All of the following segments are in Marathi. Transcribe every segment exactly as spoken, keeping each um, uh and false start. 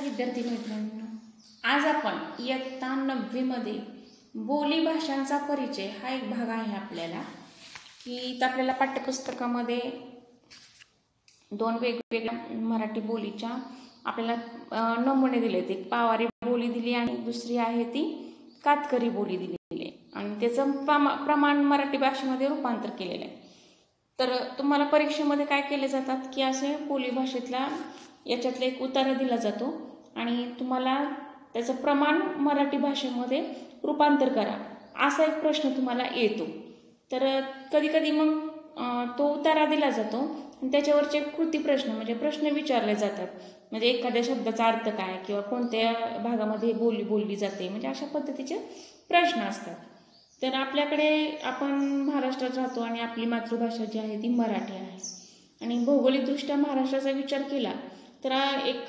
विद्यार्थी मित्रांनो, आज आपण इयत्ता नववी मध्ये बोली भाषांचा परिचय हा एक भाग आहे आपल्याला की आपल्याला पाठ्यपुस्तकामध्ये दोन वेगवेगळ्या मराठी बोलीच्या आपल्याला नमुने दिले. एक पावारी बोली दिली आणि दुसरी आहे ती कातकरी बोली दिलेली आणि त्याचं प्रमाण मराठी भाषेमध्ये रूपांतर केलेलं आहे. तर तुम्हाला परीक्षेमध्ये काय केले जातात की असे बोली भाषेतला याच्यातला एक उतारा दिला जातो आणि तुम्हाला त्याचं प्रमाण मराठी भाषेमध्ये रूपांतर करा असा एक प्रश्न तुम्हाला येतो. तर कधी कधी मग तो उतारा दिला जातो आणि त्याच्यावरचे कृती प्रश्न म्हणजे प्रश्न विचारले जातात. म्हणजे एखाद्या शब्दाचा अर्थ काय किंवा कोणत्या भागामध्ये बोली बोलली जाते म्हणजे अशा पद्धतीचे प्रश्न असतात. तर आपल्याकडे आपण महाराष्ट्रात राहतो आणि आपली मातृभाषा जी आहे ती मराठी आहे आणि भौगोलिकदृष्ट्या महाराष्ट्राचा विचार केला तर एक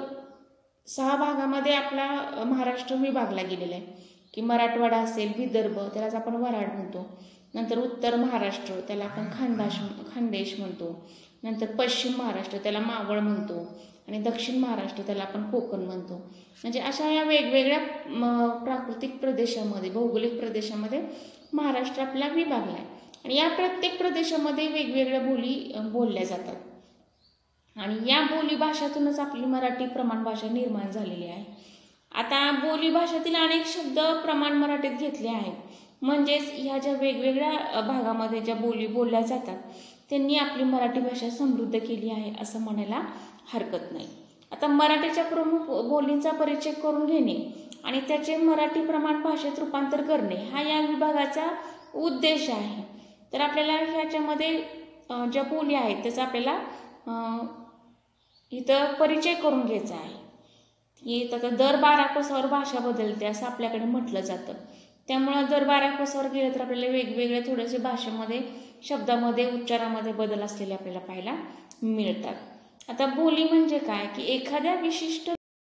सहा भागामध्ये आपला महाराष्ट्र विभागला गेलेला आहे की मराठवाडा असेल, विदर्भ त्यालाच आपण वऱ्हाड म्हणतो, नंतर उत्तर महाराष्ट्र त्याला आपण खानदाश खानदेश म्हणतो, नंतर पश्चिम महाराष्ट्र त्याला मावळ म्हणतो आणि दक्षिण महाराष्ट्र त्याला आपण कोकण म्हणतो. म्हणजे अशा या वेगवेगळ्या प्राकृतिक प्रदेशामध्ये भौगोलिक प्रदेशामध्ये महाराष्ट्र आपला विभागला आहे आणि या प्रत्येक प्रदेशामध्ये वेगवेगळ्या बोली बोलल्या जातात आणि या बोली भाषेतूनच आपली मराठी प्रमाण भाषा निर्माण झालेली आहे. आता बोली भाषेतील अनेक शब्द प्रमाण मराठीत घेतले आहेत म्हणजेच ह्या ज्या वेगवेगळ्या भागामध्ये ज्या बोली बोलल्या जातात त्यांनी आपली मराठी भाषा समृद्ध केली आहे असं म्हणायला हरकत नाही. आता मराठीच्या प्रमुख बोलींचा परिचय करून घेणे आणि त्याचे मराठी प्रमाण भाषेत रूपांतर करणे हा या विभागाचा उद्देश आहे. तर आपल्याला ह्याच्यामध्ये ज्या बोली आहेत त्याचा आपल्याला इथं परिचय करून घ्यायचा आहे की आता दर बारा कोसावर भाषा बदलते असं आपल्याकडे म्हटलं जातं. त्यामुळं दर बारा कोसावर गेलं तर आपल्याला वेगवेगळ्या थोडेसे भाषेमध्ये शब्दामध्ये उच्चारामध्ये बदल असलेले आपल्याला पाहायला मिळतात. आता बोली म्हणजे काय की एखाद्या विशिष्ट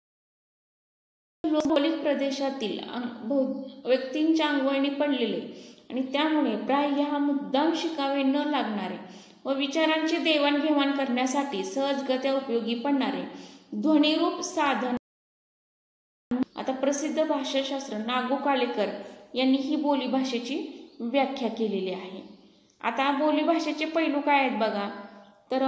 भौगोलिक प्रदेशातील व्यक्तींच्या अंगवळणी पडलेले आणि त्यामुळे प्राय हा मुद्दाम शिकावे न लागणारे व विचारांची देवाणघेवाण करण्यासाठी सहजगत्या उपयोगी पडणारे ध्वनिरूप साधन. आता प्रसिद्ध भाषाशास्त्र नागो कालेकर यांनी ही बोली भाषेची व्याख्या केलेली आहे. आता बोली भाषेचे पैलू काय आहेत बघा तर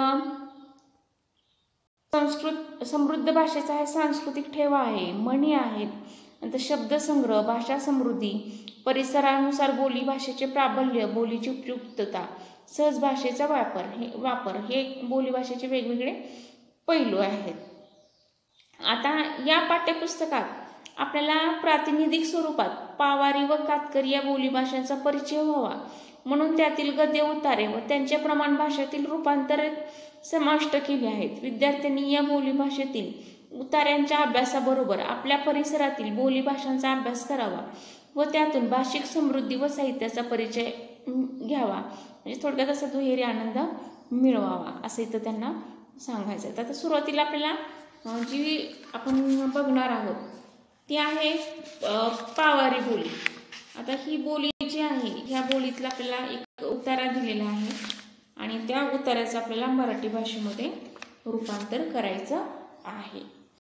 संस्कृत समृद्ध भाषेचा आहे सांस्कृतिक ठेवा आहे, म्हणी आहेत, नंतर शब्दसंग्रह, भाषा समृद्धी, परिसरानुसार बोली भाषेचे प्राबल्य, बोलीची उपयुक्तता, सहज भाषेचा वापर हे वापर हे बोली भाषेचे वेगवेगळे पैलू आहेत. आता या पाठ्यपुस्तकात आपल्याला प्रातिनिधिक स्वरूपात पावारी व कातकरी या बोली भाषांचा परिचय व्हावा म्हणून त्यातील गद्य उतारे व त्यांच्या प्रमाण भाषेतील रूपांतर समाविष्ट केले आहेत. विद्यार्थ्यांनी या बोली भाषेतील उतार्यांच्या अभ्यासाबरोबर आपल्या परिसरातील बोली भाषांचा अभ्यास करावा व त्यातून भाषिक समृद्धी व साहित्याचा परिचय घ्यावा म्हणजे थोडक्यात असा दुहेरी आनंद मिळवावा असं इथं त्यांना सांगायचं आहे. आता सुरुवातीला आपल्याला जी आपण बघणार आहोत ती आहे पावारी बोली. आता ही बोली जी आहे ह्या बोलीतला आपल्याला एक उतारा दिलेला आहे आणि त्या उताराचं आपल्याला मराठी भाषेमध्ये रूपांतर करायचं आहे.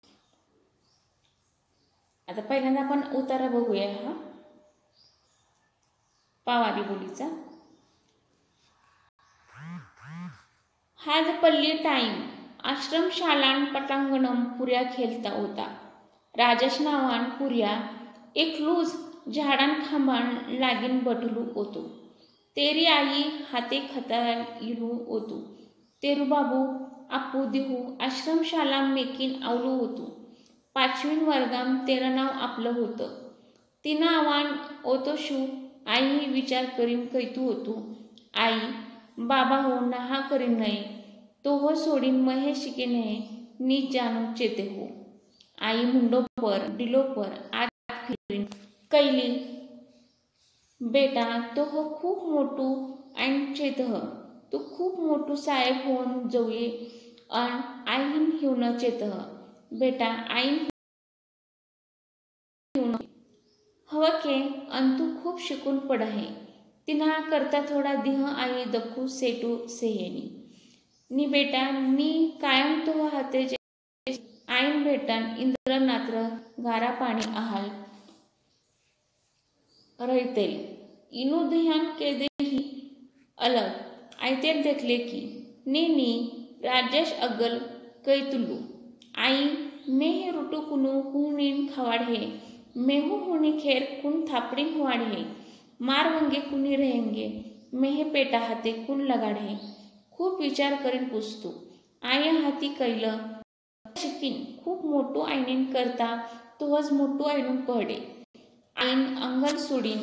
आता पहिल्यांदा आपण उतारा बघूया हा पावारी बोलीचा. हाज पल्ली टाईम आश्रम शालान पटांगणम पुऱ्या खेळता होता. राजश नावान पुऱ्या एक लूज झाडान खांबान लागीन बटलू होतो. तेरी आई हाते खताइलू होतो. तेरू बाबू आपू दिहू आश्रम शालाम मेकीन आवलू होतो. पाचवीन वर्गाम तेरं नाव आपलं होतं. तिनं आव्हान ओतो शू आई विचार करीन कैतू होतो. आई बाबा हो नहा करीन नये तो हो सोडीन महे शिके नये नीच जानू चेते हो. आई मुंडो पर डिलो पर आज फिरीन कैली बेटा तो हो खूप मोठू आणि चेतह तू खूप मोठू साहेब होऊन जाऊये अन आईन हिवण चेतह बेटा आईन हवं के अन तू खूप शिकून पड आहे. तिना करता थोडा दिह आई दखू सेटू सेहेनी नी बेटा मी कायम तो हाते आईन भेटन इंद्र नात्र गारा पाणी आहाल रहितेल इनु धियान केदेही अलग आयतेल देखले की नेनी राजेश अगल कैतुलू आई मेह रुटू कुनु हुनीन खवाड़े मेहू हुनी खेर कुन थापड़ीन हुआड़े मार वंगे कुनी रहेंगे मेह पेटा हाते कुन लगाड़े खूप विचार करीन पुसतो आई हाती कैलं शिकीन खूप मोठू आईनेन करता तोच मोठू आईनून पडे आईन अंगल सोडीन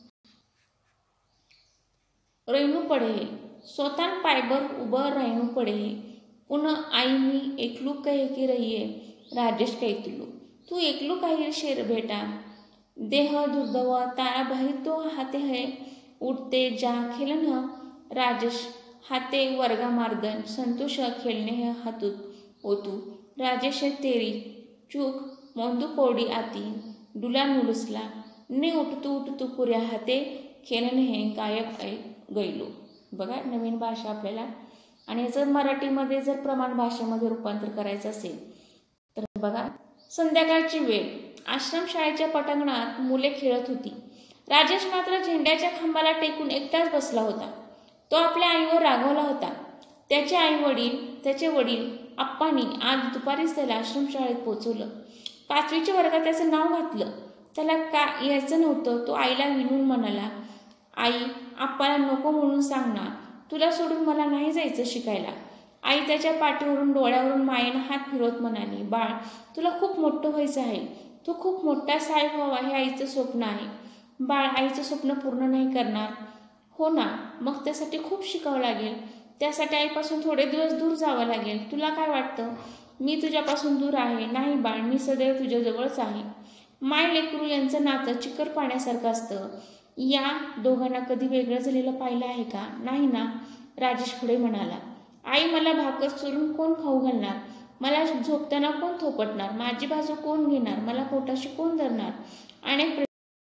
रैनू पडे स्वतः पायबर उभं राहणू पडे पुन्हा आई मी एकलू कहे की रहिये राजेश कैतुलू तू एकलू काही शेर बेटा देह दुर्दव तारा बाहेर तो हाते है उठते जा खेलन राजेश हाते वर्गा मार्दन संतोष खेळणे हे हातूत ओतू राजेश तेरी चूक मोंदू पोडी आती डुला नुलसला ने उठतू उठतू पुऱ्या हाते खेळणे हे गायब ऐ गैलो. बघा नवीन भाषा आपल्याला आणि जर मराठीमध्ये जर प्रमाण भाषेमध्ये रूपांतर करायचं असेल तर बघा. संध्याकाळची वेळ आश्रमशाळेच्या पटांगणात मुले खेळत होती. राजेश मात्र झेंड्याच्या खांबाला टेकून एकटाच बसला होता. तो आपल्या आईवर रागवला होता. त्याचे आई वडील त्याचे वडील आप्पांनी आज दुपारीच त्याला आश्रमशाळेत पोचवलं. पाचवीच्या वर्गात त्याचं नाव घातलं. त्याला का यायचं नव्हतं. तो आईला विनून म्हणाला, आई आप्पाला नको म्हणून सांग ना, तुला सोडून मला नाही जायचं शिकायला. आई त्याच्या पाठीवरून डोळ्यावरून मायेनं हात फिरवत म्हणाली, बाळ तुला खूप मोठं व्हायचं आहे. तू खूप मोठा साहेब व्हावा हे आईचं स्वप्न आहे. बाळ आईचं स्वप्न पूर्ण नाही करणार. हो ना, मग त्यासाठी खूप शिकावं लागेल. त्यासाठी आईपासून थोडे दिवस दूर जावं लागेल. तुला काय वाटतं मी तुझ्यापासून दूर आहे? नाही बाळ, मी सदैव तुझ्याजवळच आहे. माय लेकरू यांचं नातं चिखल पाण्यासारखं असतं. या दोघांना कधी वेगळं झालेलं पाहिलं आहे का? नाही ना, राजेश पुढे म्हणाला. आई मला भाकर चुरून कोण खाऊ घालणार? मला झोपताना कोण थोपटणार? माझी बाजू कोण घेणार? मला पोटाशी कोण धरणार? अनेक प्रश्न.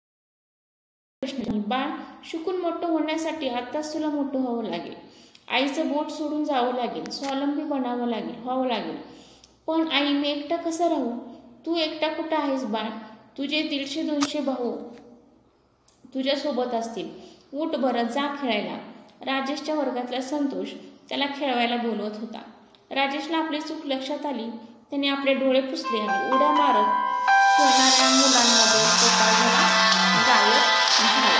बाळ शिकून मोठं होण्यासाठी आताच तुला मोठं व्हावं लागेल. आईचं बोट सोडून जावं लागेल. स्वावलंबी बनावं लागेल व्हावं लागेल. पण आई मी एकटा कसा राहू? तू एकटा कुठं आहेस बाळ? तुझे दीडशे दोनशे भाऊ तुझ्या सोबत असतील. उठ बरं, जा खेळायला. राजेशच्या वर्गातला संतोष त्याला खेळवायला बोलवत होता. राजेशला आपली चूक लक्षात आली. त्याने आपले डोळे पुसले आणि उड्या मारत खेळणाऱ्या मुलांमध्ये गोपाळ झाला, गायब झाला.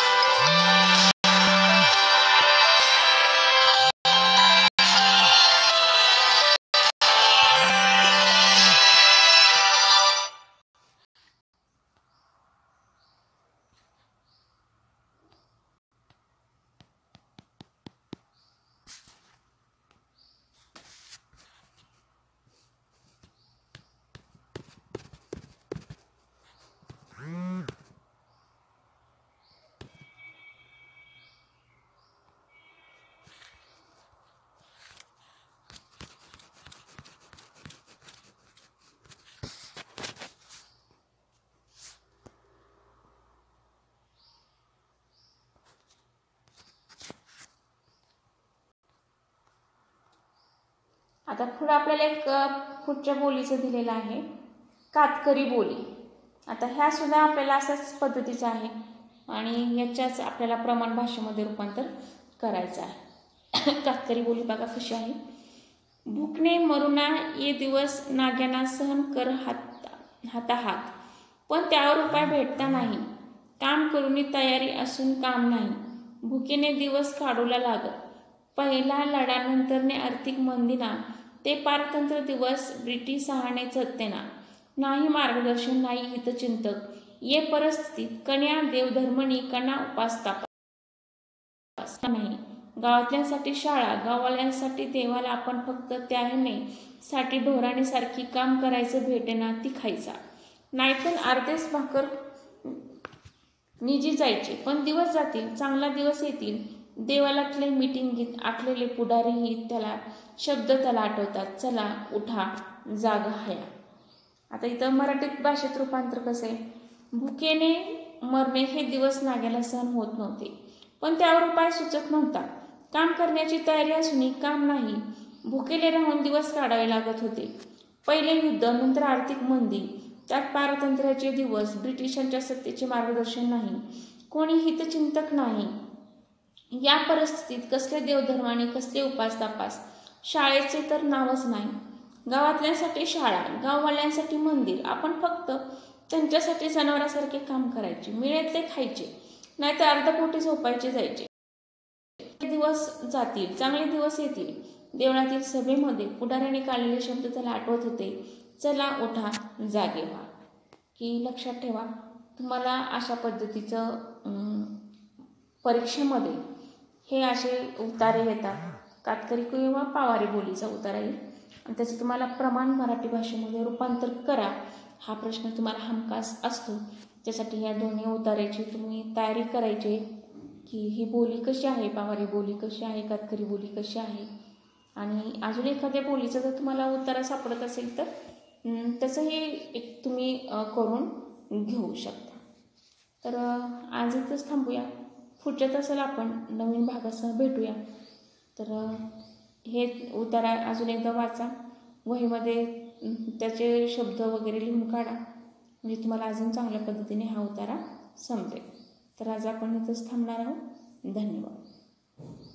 आता पुढे आपल्याला एक पुढच्या बोलीचं दिलेलं आहे, कातकरी बोली. आता ह्या सुद्धा आपल्याला अशाच पद्धतीचं आहे आणि याच्याच आपल्याला प्रमाण भाषेमध्ये रूपांतर करायचं आहे. कातकरी बोली बघा कशी आहे. भूकने मरुना ये दिवस नाग्याना सहन कर हात हाताहात, पण त्यावर उपाय भेटता नाही. काम करूनी तयारी असून काम नाही. भुकेने दिवस काढूला लागत. पहिला लढानंतरने आर्थिक मंदीना ते पारतंत्र्य दिवस ब्रिटिश सहाणे सत्तेना नाही मार्गदर्शन नाही हितचिंतक. ये परिस्थितीत कन्या देवधर्मनी कणा उपासता नाही. गावातल्यांसाठी शाळा, गाववाल्यांसाठी देवाला आपण फक्त त्याने साठी ढोराने सारखी काम करायचं भेटेना ती खायचा. नाहीतर अर्धेच भाकर निजी जायचे. पण दिवस जातील, चांगला दिवस येतील. देवालातले मीटिंग घेत आटलेले पुढारीही त्याला शब्द त्याला आठवतात. चला उठा, जागा हया. आता इथं मराठीत भाषेत रूपांतर कसं आहे. भुकेने मरणे हे दिवस नाग्याला सहन होत नव्हते, पण त्यावर उपाय सुचत नव्हता. काम करण्याची तयारी असूनही काम नाही. भुकेले राहून दिवस काढावे लागत होते. पहिले युद्ध, नंतर आर्थिक मंदी, त्यात पारतंत्र्याचे दिवस, ब्रिटिशांच्या सत्तेचे मार्गदर्शन नाही, कोणी हितचिंतक नाही. या परिस्थितीत कसले देवधर्म आणि कसले उपास तापास, शाळेचे तर नावच नाही. गावातल्यांसाठी शाळा, गाववाल्यांसाठी मंदिर. आपण फक्त त्यांच्यासाठी जनावरासारखे काम करायचे, मिळेल ते खायचे, नाहीतर अर्धपोटी झोपायचे जायचे. दिवस जातील, चांगले दिवस येतील. देवळातील सभेमध्ये पुढाऱ्याने काढलेले शब्द त्याला आठवत होते, चला उठा जागे व्हा. की लक्षात ठेवा, तुम्हाला अशा पद्धतीचं परीक्षेमध्ये हे असे उतारे येतात. कातकरी किंवा पावारी बोलीचा उतारा येईल आणि त्याचं तुम्हाला प्रमाण मराठी भाषेमध्ये रूपांतर करा. हा प्रश्न तुम्हाला हमखास असतो. त्यासाठी या दोन्ही उताऱ्याची तुम्ही तयारी करायची की ही बोली कशी आहे, पावारी बोली कशी आहे, कातकरी बोली कशी आहे. आणि अजून एखाद्या बोलीचा जर तुम्हाला उतारा सापडत असेल तर त्याचंही एक तुम्ही करून घेऊ शकता. तर आज इथंच थांबूया. पुढच्या तासाला आपण नवीन भागासह भेटूया. तर हे उतारा अजून एकदा वाचा, वहीमध्ये त्याचे शब्द वगैरे लिहून काढा, म्हणजे तुम्हाला अजून चांगल्या पद्धतीने हा उतारा समजेल. तर आज आपण इथंच थांबणार आहोत. धन्यवाद.